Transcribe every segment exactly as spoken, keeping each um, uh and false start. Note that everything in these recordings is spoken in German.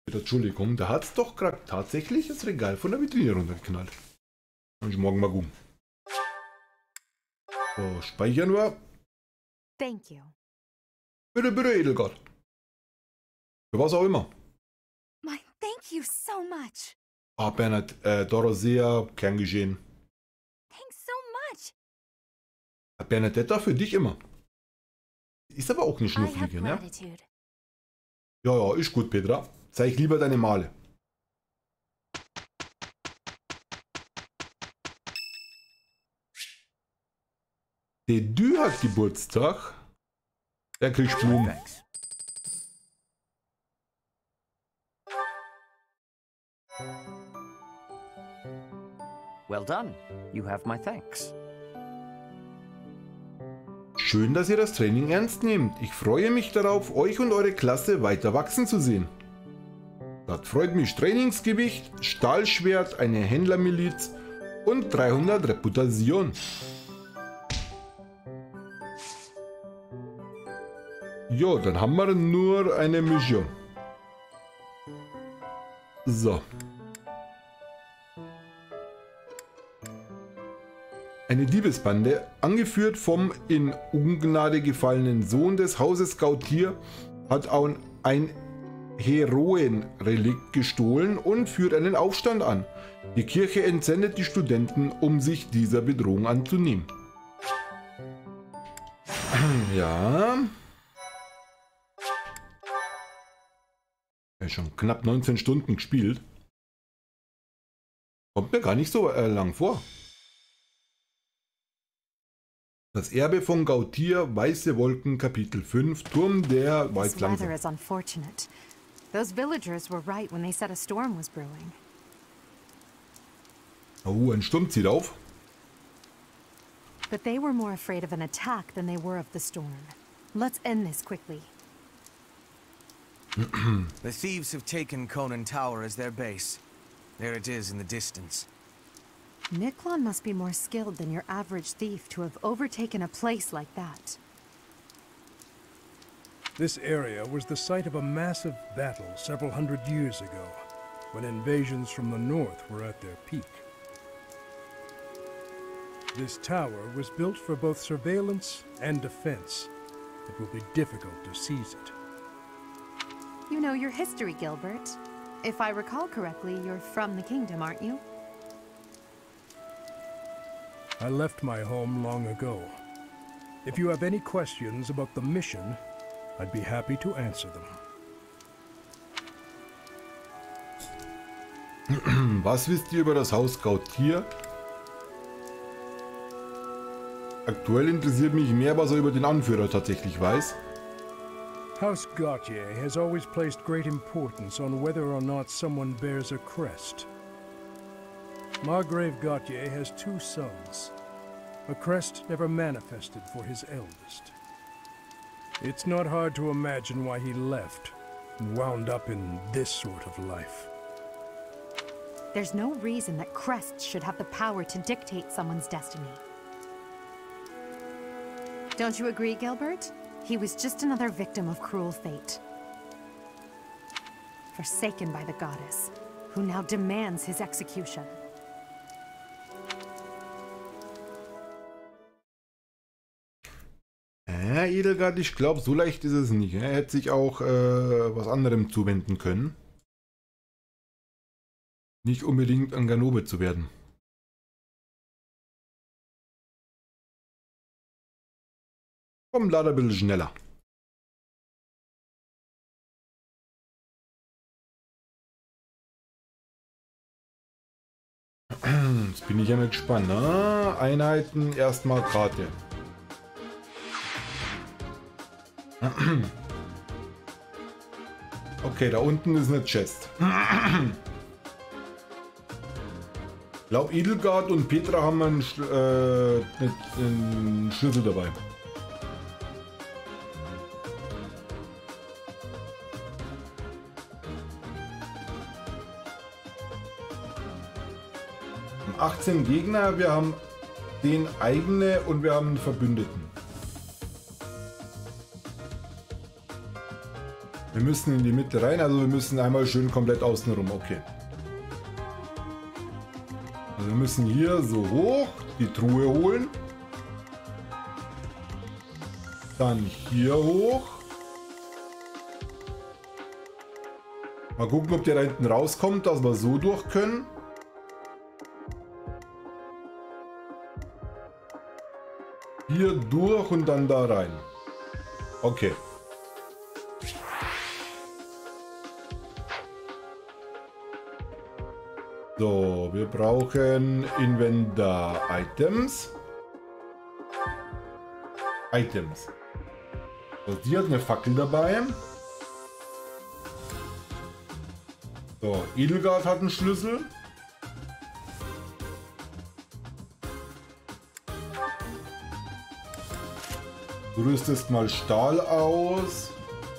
Entschuldigung, da hat es doch gerade tatsächlich das Regal von der Vitrine runtergeknallt. Und ich morgen mal gucken. So, speichern wir. Thank you. Bitte, bitte, Edelgard. Für was auch immer. My, thank you so much. Ah, Bernhard, äh, Dorothea, gern geschehen. Thanks so much. Bernadetta, für dich immer. Ist aber auch eine I have Schnufflige, ne? gratitude. Ja, ja, ist gut, Petra. Zeig lieber deine Male. Der Dü hat Geburtstag. Der kriegt Blumen. Well done. You have my thanks. Schön, dass ihr das Training ernst nehmt. Ich freue mich darauf, euch und eure Klasse weiter wachsen zu sehen. Das freut mich. Trainingsgewicht, Stahlschwert, eine Händlermiliz und dreihundert Reputation. Ja, dann haben wir nur eine Mission. So. Eine Diebesbande, angeführt vom in Ungnade gefallenen Sohn des Hauses Gautier, hat auch ein Heroenrelikt gestohlen und führt einen Aufstand an. Die Kirche entsendet die Studenten, um sich dieser Bedrohung anzunehmen. Ja. Ja, schon knapp neunzehn Stunden gespielt. Kommt mir gar nicht so äh, lang vor. Das Erbe von Gautier, Weiße Wolken, Kapitel fünf, Turm der Weiß This langsam. weather is unfortunate. Those villagers were right when they said a storm was brewing. Oh, ein Sturm zieht auf. But they were more afraid of an attack than they were of the storm. Let's end this quickly. The thieves have taken Conan Tower as their base. There it is in the distance. Niklon must be more skilled than your average thief to have overtaken a place like that. This area was the site of a massive battle several hundred years ago, when invasions from the north were at their peak. This tower was built for both surveillance and defense. It will be difficult to seize it. You know your history, Gilbert. If I recall correctly, you're from the kingdom, aren't you? I left my home long ago. If you have any questions about the mission, I'd be happy to answer them. Was wisst ihr über das Haus Gautier? Aktuell interessiert mich mehr, was er über den Anführer tatsächlich weiß. House Gautier has always placed great importance on whether or not someone bears a crest. Margrave Gautier has two sons. A crest never manifested for his eldest. It's not hard to imagine why he left and wound up in this sort of life. There's no reason that crests should have the power to dictate someone's destiny. Don't you agree, Gilbert? He was just another victim of cruel fate. Forsaken by the goddess, who now demands his execution. Ja, Edelgard, ich glaube, so leicht ist es nicht. Er hätte sich auch äh, was anderem zuwenden können. Nicht unbedingt an Ganobe zu werden. Komm, leider ein bisschen schneller. Jetzt bin ich ja mal gespannt. Na, Einheiten, erstmal Karte. Okay, da unten ist eine Chest. Ich glaube, Edelgard und Petra haben einen, Sch äh, einen Schlüssel dabei. achtzehn Gegner, wir haben den eigene und wir haben einen Verbündeten. Wir müssen in die Mitte rein, also wir müssen einmal schön komplett außen rum. Okay. Also wir müssen hier so hoch die Truhe holen. Dann hier hoch. Mal gucken, ob der da hinten rauskommt, dass wir so durch können. Hier durch und dann da rein. Okay. So, wir brauchen Inventar-Items. Items. So, die hat eine Fackel dabei. So, Edelgard hat einen Schlüssel. Du rüstest mal Stahl aus.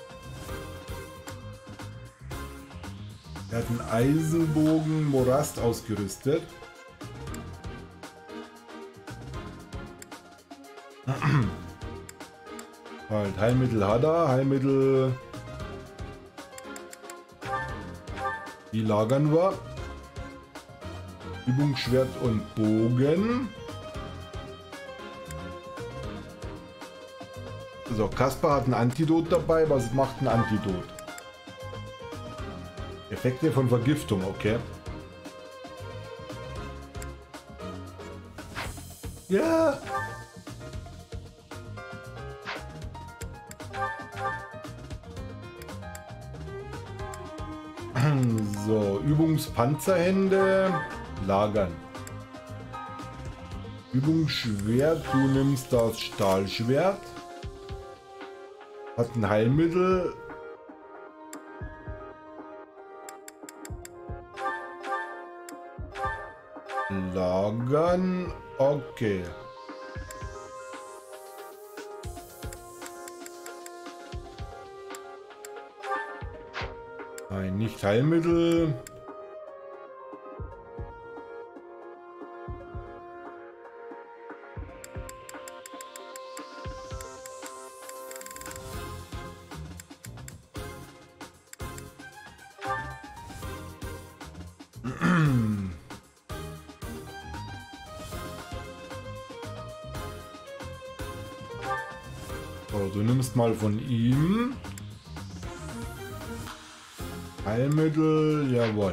Er hat einen Eisenbogen Morast ausgerüstet. Halt, Heilmittel hat er, Heilmittel. Die lagern wir. Übungsschwert und Bogen. So, Kaspar hat ein Antidot dabei. Was macht ein Antidot? Effekte von Vergiftung, okay. Ja. So, Übungspanzerhände lagern. Übungsschwert, du nimmst das Stahlschwert. Hat ein Heilmittel. Lagern. Okay. Nein, nicht Heilmittel. So, du nimmst mal von ihm. Heilmittel, jawohl.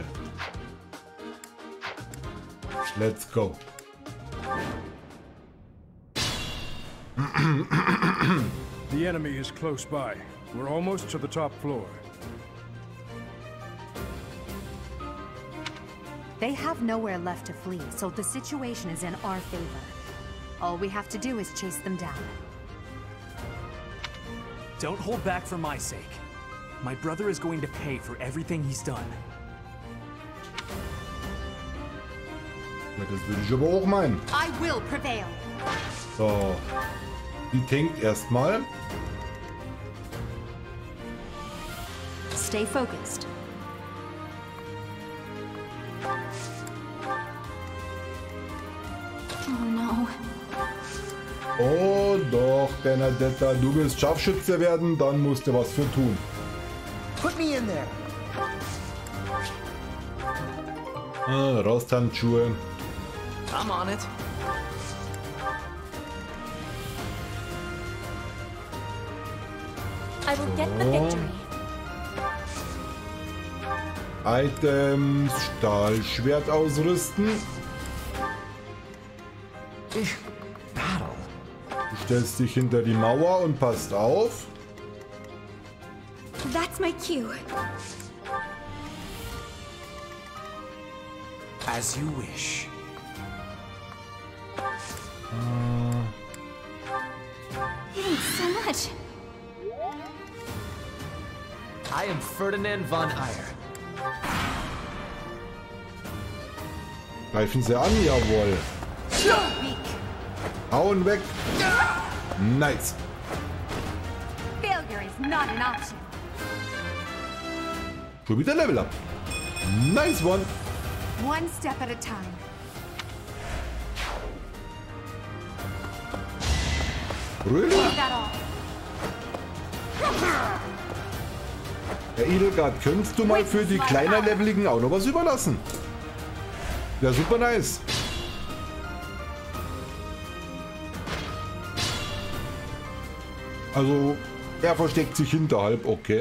Let's go. The enemy is close by. We're almost to the top floor. They have nowhere left to flee, so the situation is in our favor. All we have to do is chase them down. Don't hold back for my sake. My brother is going to pay for everything he's done. Ja, das würde ich aber auch meinen. I will prevail. So. Die tankt erstmal. Stay focused. Oh no. Oh doch, Bernadetta, du willst Scharfschütze werden, dann musst du was für tun. Put me in there. Ah, Rosthandschuhe. I'm on it. I will get the victory. Items, Stahlschwert ausrüsten. Battle. Du stellst dich hinter die Mauer und passt auf. That's my cue. As you wish. Thanks so much. I am Ferdinand von Eyre. Greifen sie an, jawohl. Hauen weg. Nice. Failure is not an option. Schon wieder Level up. Nice one. One step at a time. Really? Leave that all. Herr Edelgard, könntest du mal für die kleiner Leveligen auch noch was überlassen? Ja, super nice. Also, er versteckt sich hinterhalb, okay.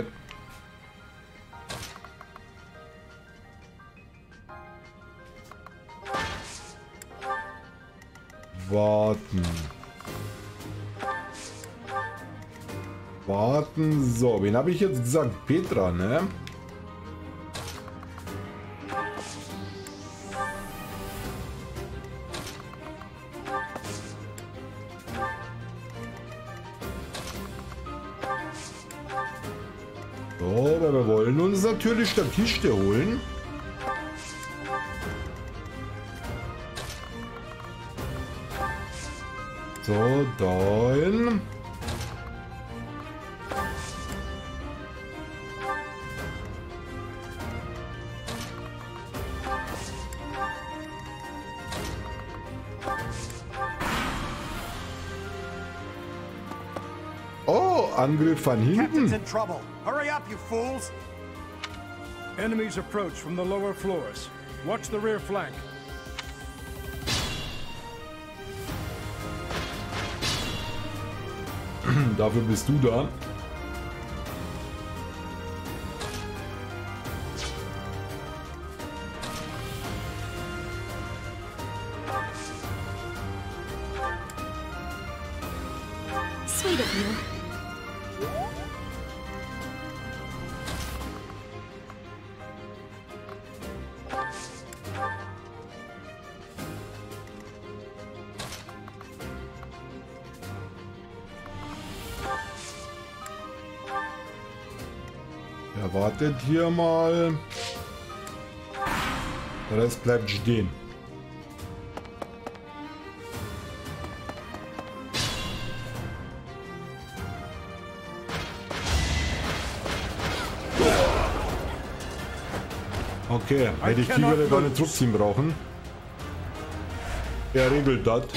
Warten. Warten. So, wen habe ich jetzt gesagt? Petra, ne? So, aber wir wollen uns natürlich der Kiste holen. So, dann. Oh, Angriff von hinten. in trouble. Hurry up, you fools! Enemies approach from the lower floors. Watch the rear flank. Dafür bist du da. Sweet of you. Er wartet hier mal. Der Rest bleibt stehen. Okay, hätte ich die würde gar nicht zurückziehen brauchen. Er regelt das.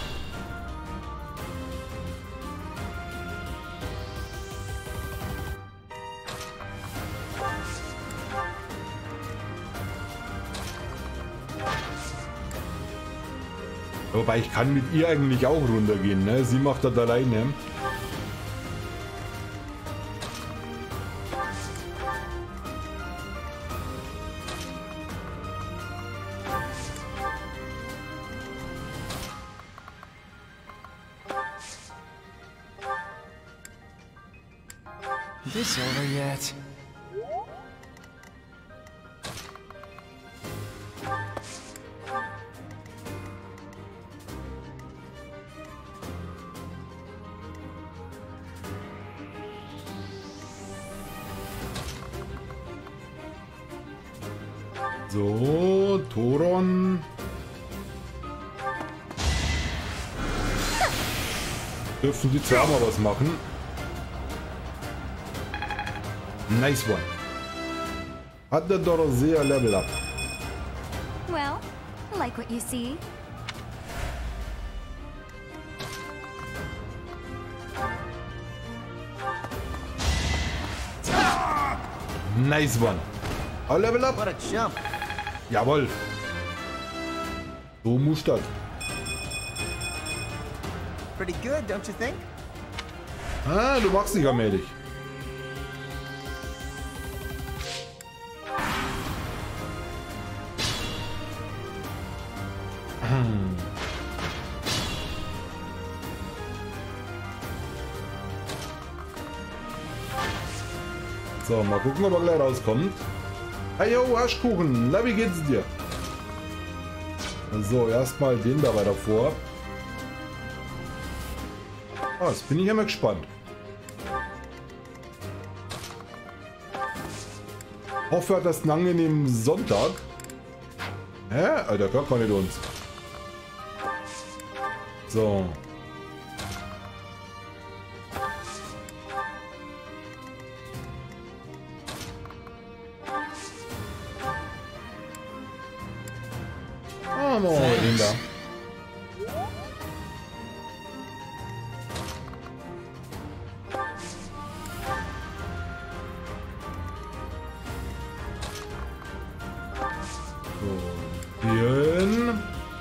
Wobei ich kann mit ihr eigentlich auch runtergehen, ne? Sie macht das alleine. This over yet? So, Thoron. Dürfen die zwei mal was machen? Nice one. Hat der Dorothea Level Up. Well, like what you see. Nice one. Auch Level Up? What a jump! Jawohl. So muss das. Pretty good, don't you think? Ah, du machst dich allmählich. So, mal gucken, ob er gleich rauskommt. Hey yo, Aschkuchen, na wie geht's dir? So, erstmal den da weiter vor. Ah, jetzt bin ich ja mal gespannt. Hoffe, er hat das einen angenehmen Sonntag. Hä? Alter, gar nicht uns. So. Ah, mal den da. So, hier.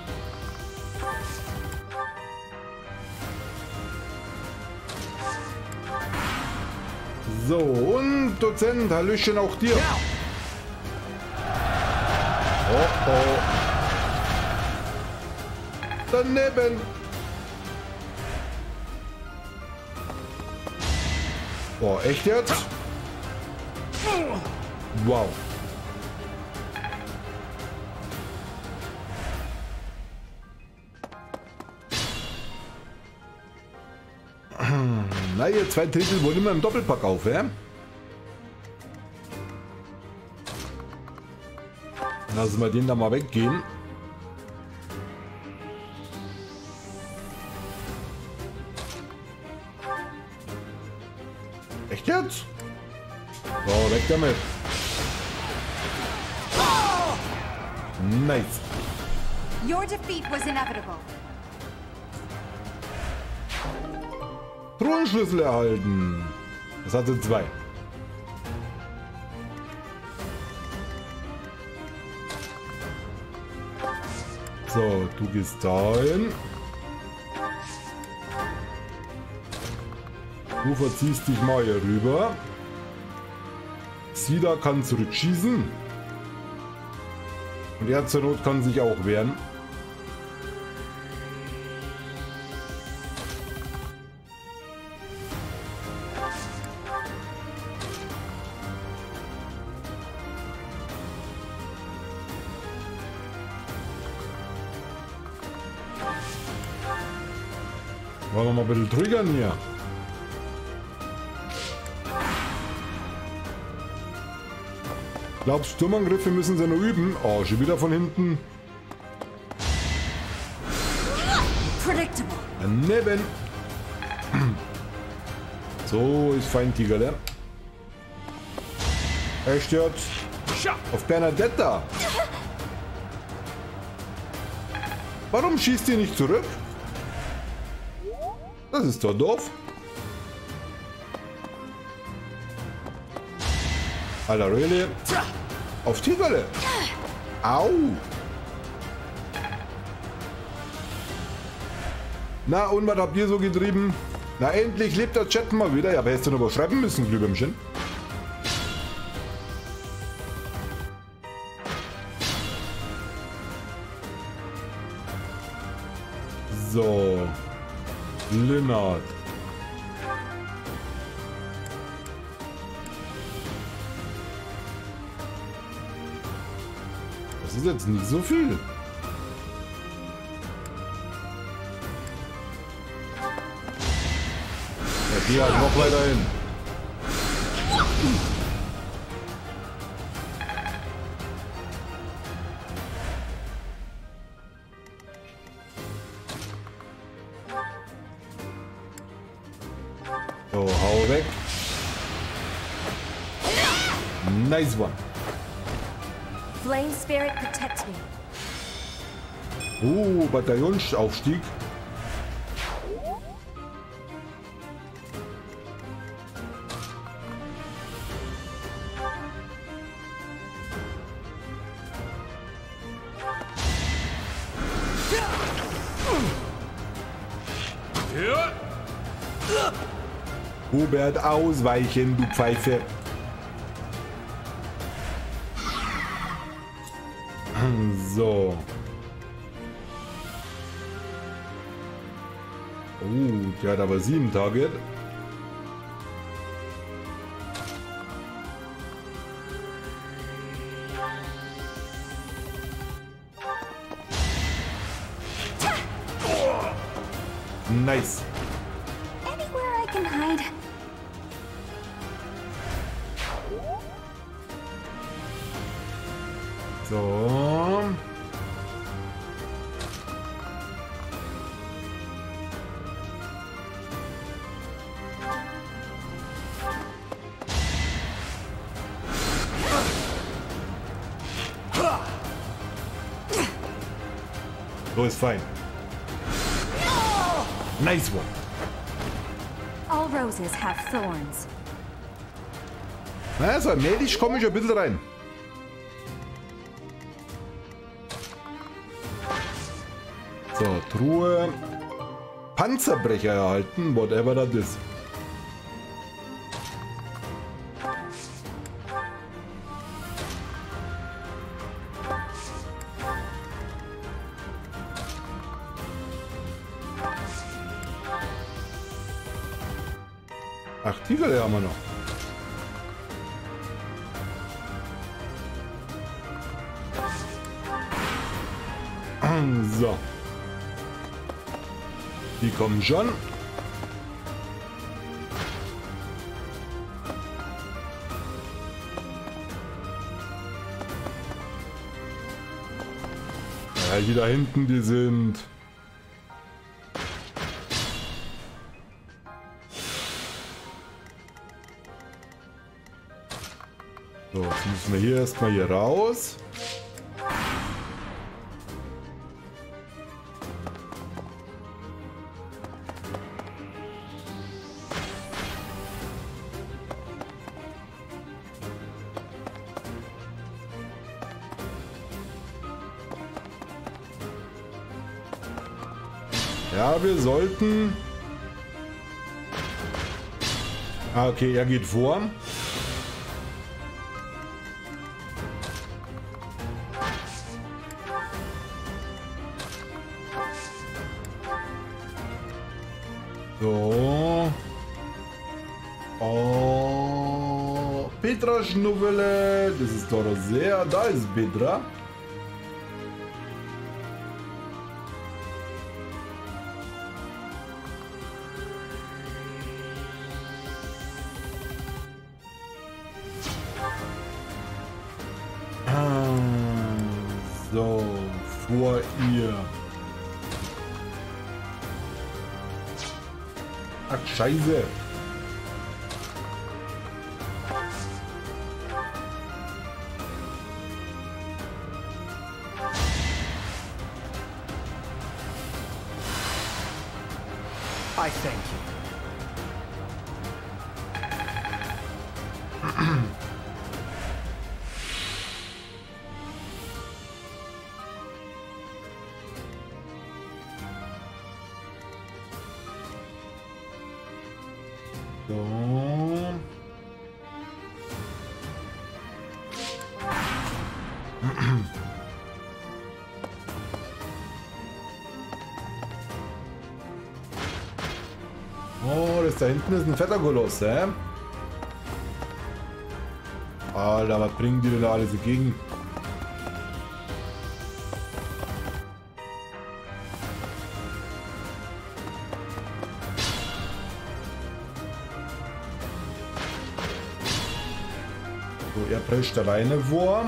So, und Dozent, Hallöchen auch dir. Oh, oh. Daneben. Boah, echt jetzt? Wow. Na, ihr zwei Drittel wohl immer im Doppelpack auf, ja? Lassen wir den da mal weggehen. Echt jetzt? So, weg damit. Nice. Your defeat was inevitable. Thronschlüssel erhalten. Das hatte zwei. So, du gehst dahin. Du verziehst dich mal hier rüber. Sida kann zurückschießen. Und er zur Not kann sich auch wehren. Wollen wir mal ein bisschen triggern hier. Glaubst du, Sturmangriffe müssen sie noch üben? Oh, schon wieder von hinten. Predictable. Daneben. So ist fein, Tigerle. Echt jetzt? Auf Bernadetta. Warum schießt ihr nicht zurück? Das ist doch doof. Alter, really? Auf Tigerle. Au. Na, und was habt ihr so getrieben? Na, endlich lebt der Chat mal wieder. Ja, aber hättest du noch was schreiben müssen, Glühwürmchen. So. Lennart. Das ist jetzt nicht so viel. Ja, geh halt noch weiter hin. So, hau weg. Nice one. Flame Spirit protect me. Oh, Bataillonsaufstieg. Hubert, ausweichen, du Pfeife. So. Oh, der hat aber sieben Target. Nice. Anywhere I can hide. So. So ist fein. Nice one. All roses have thorns. Na, so allmählich komme ich ein bisschen rein. So, Truhe. Panzerbrecher erhalten, whatever das ist. Ach, Tiger haben wir noch. So. Die kommen schon. Ja, die da hinten, die sind... So, jetzt müssen wir hier erstmal hier raus. Ja, wir sollten... Ah, okay, er geht vor. So. Oh. Petra Schnuffele. Das ist doch sehr... Da ist Petra. So, vor ihr. Ach, Scheiße. I thank you. So. Oh, das da hinten ist ein fetter Koloss, hä? Alter, was bringen die denn da alles entgegen? So, er prescht alleine vor.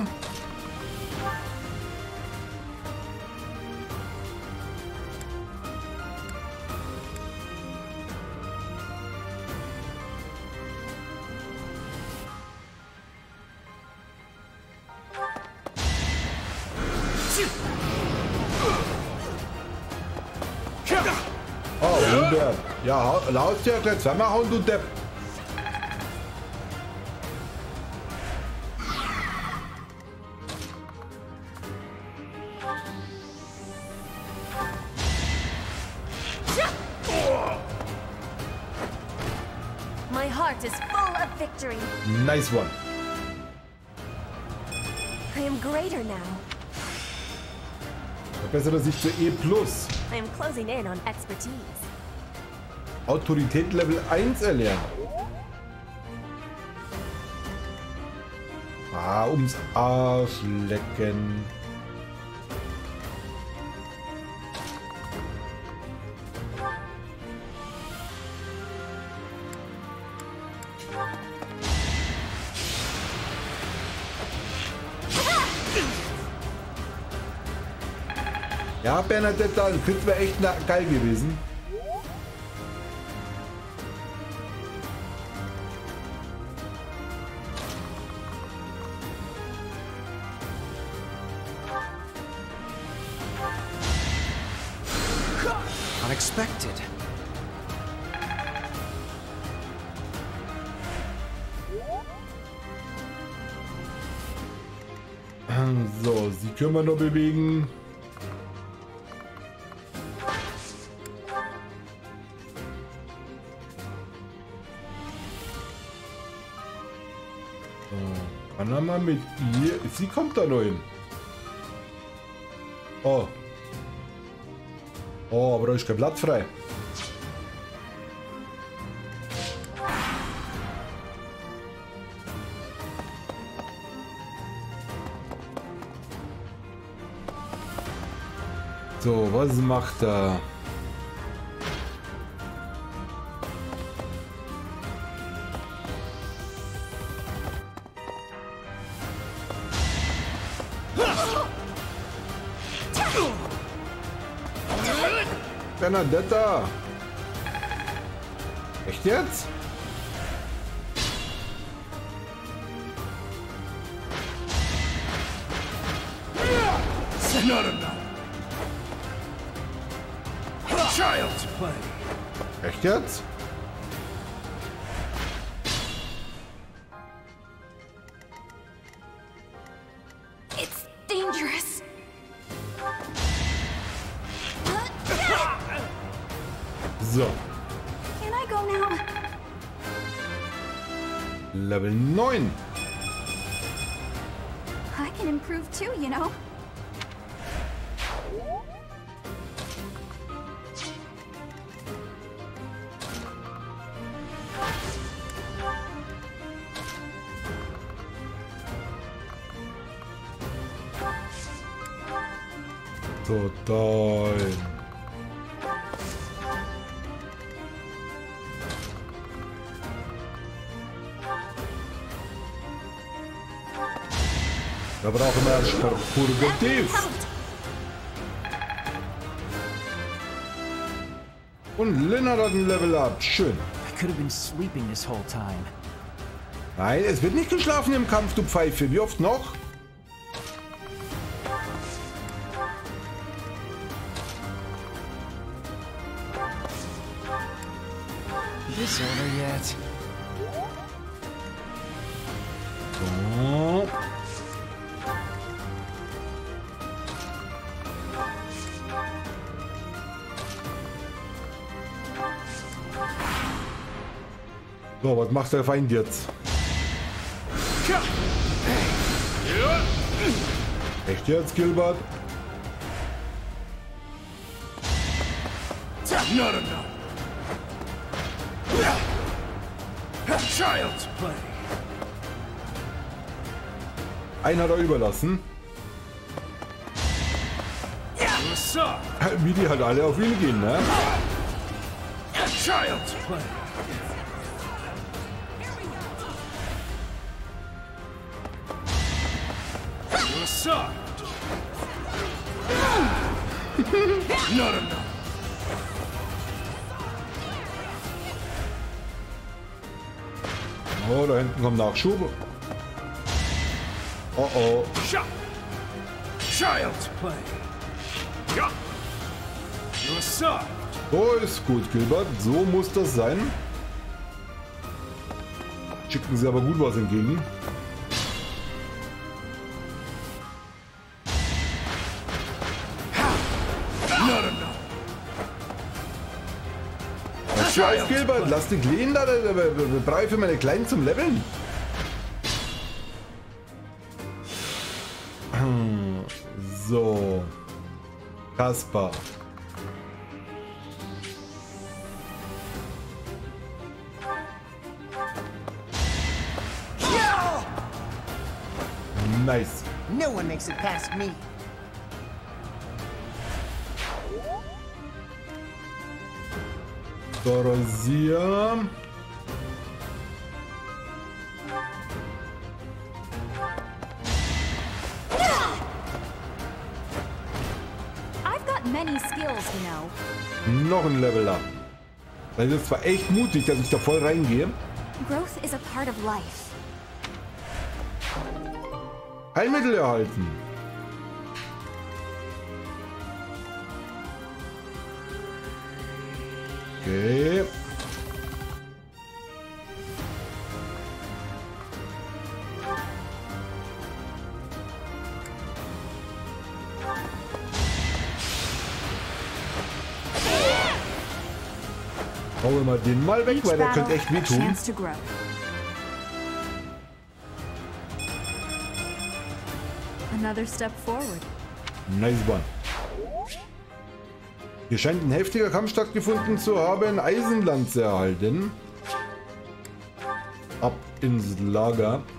Oh, Hubert. Ja, laut dir gleich zweimal hauen, du Depp. My heart is full of victory. Nice one. I am greater now. Verbessere sich zu E plus. I am closing in on expertise. Autorität Level eins erlernen. Ah, ums Arsch lecken. Ja, Bernadetta, das wäre echt geil gewesen. Unexpected. So, sie können wir nur bewegen. mal mit ihr. Sie kommt da noch hin. Oh. Oh, aber da ist kein Platz frei. So, was macht er? Bernadetta! Echt jetzt? Child's play. Echt jetzt? It's dangerous. So. Can I go now? Level neun. I can improve too, you know. Total. Da brauchen wir ein Purgativ. Und Lynn hat ein Level Up. Schön. I could have been sleeping this whole time. Nein, es wird nicht geschlafen im Kampf, du Pfeife. Wie oft noch? This over yet? So. So, was macht der Feind jetzt? Echt jetzt, Gilbert? No, no, no. Child's play. Einen hat er überlassen. What's up? Wie die halt alle auf ihn gehen, ne? Child's play. What's up? No, no, no. Oh, da hinten kommt Nachschub. Oh oh. Shot. Child's play. Ja. What's up? So ist gut, Gilbert. So muss das sein. Schicken sie aber gut was entgegen. No, no, no. Was für ein Gilbert? Lass dich lehnen, da. Brauche ich für meine Kleinen zum Leveln. So. Kaspar. Nice. No one makes it past me. Dorosia. I've got many skills, you know. Noch ein Level up. Das ist zwar echt mutig, dass ich da voll reingehe. Growth is a part of life. Heilmittel erhalten. Okay. Hauen wir mal den mal weg, weil der könnte echt wehtun. Another step forward. Nice one. Hier scheint ein heftiger Kampf stattgefunden zu haben. Eisenlanze erhalten. Ab ins Lager.